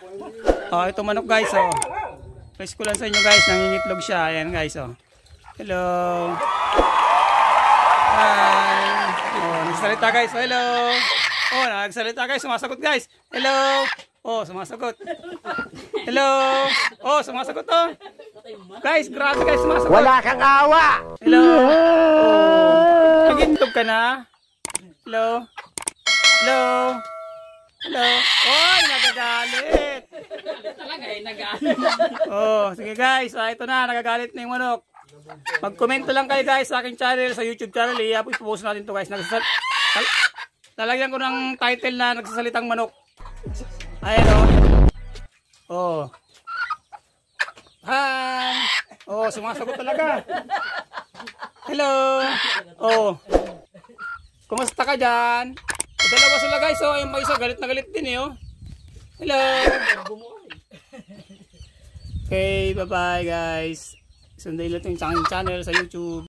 Oh, ito manok guys, oh. Press ko lang sa inyo guys, nangingitlog siya. Ayan guys, oh. Hello. Hi. Oh, nagsalita guys. Hello. Oh, nagsalita guys, sumasagot guys. Hello. Oh, sumasagot. Hello. Oh, sumasagot oh. Guys, grabe guys, sumasagot. Wala kang awa. Hello. Oh. Nagintlog ka na? Hello. Hello. Hello. Oy, nagagalit. Talaga eh, nag-ano. Oh, sige guys, ito na, nagagalit na yung manok. Mag-komento lang kayo guys sa aking channel, sa YouTube channel. Ipopost natin to guys. Lalagyan ko ng title na nagsasalitang manok. Ayan o. Oh. Hi. Oh, sumasagot talaga. Hello. Oh. Kumusta ka dyan? Dalawa sila guys. Oh, yung isa galit na galit din eh. Oh. Hello. Okay, bye bye guys. Sundan natin yung channel sa YouTube.